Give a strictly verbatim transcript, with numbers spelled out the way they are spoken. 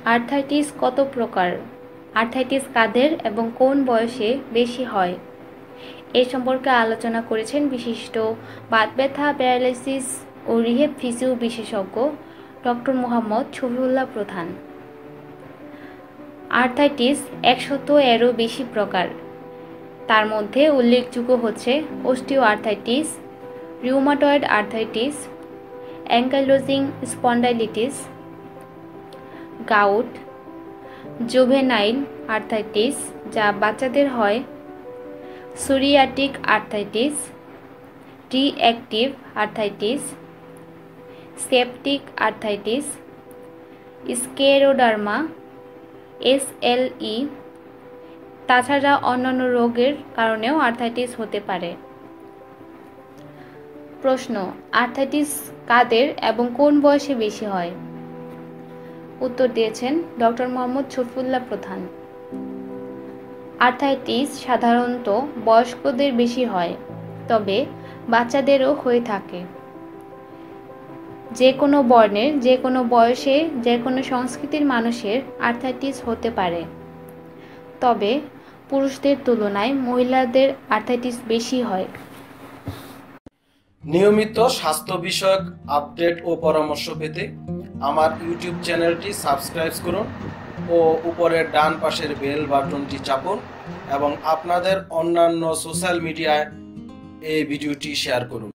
Arthritis কত প্রকার? Arthritis কাদের এবং কোন বয়সে বেশি হয় এ সম্পর্কে আলোচনা করেছেন বিশিষ্ট বাত ব্যথা, প্যারালাইসিস ও রিহেব ফিজিও বিশেষজ্ঞ ডক্টর মোহাম্মদ শফিউল্লাহ প্রধান। আর্থ্রাইটিস একশত এরও বেশি প্রকার। তার মধ্যে উল্লেখযোগ্য হচ্ছে osteo arthritis, rheumatoid arthritis, ankylosing spondylitis, gout, juvenile arthritis যা বাচ্চাদের হয়, psoriatic arthritis, reactive arthritis, septic arthritis, scleroderma, SLE. তাছাড়া অন্যান্য রোগের কারণেও আর্থ্রাইটিস হতে পারে। প্রশ্ন: আর্থ্রাইটিস কাদের এবং কোন বয়সে বেশি হয়? উত্তর দিয়েছেন ডক্টর মোহাম্মদ শফিউল্লাহ প্রধান। আর্থ্রাইটিস সাধারণত বয়স্কদের বেশি হয়, তবে বাচ্চাদেরও হয়ে থাকে। যে কোনো বর্ণের, যে কোনো বয়সে, যে কোনো সংস্কৃতির মানুষের আর্থ্রাইটিস হতে পারে, তবে পুরুষদের তুলনায় মহিলাদের আর্থ্রাইটিস বেশি হয়। নিয়মিত স্বাস্থ্য বিষয়ক আপডেট ও পরামর্শ পেতে আমার ইউটিউব চ্যানেলটি সাবস্ক্রাইব করুন ও উপরের ডান পাশের বেল বাটনটি চাপুন এবং আপনাদের অন্যান্য সোশ্যাল মিডিয়ায় এই ভিডিওটি শেয়ার করুন।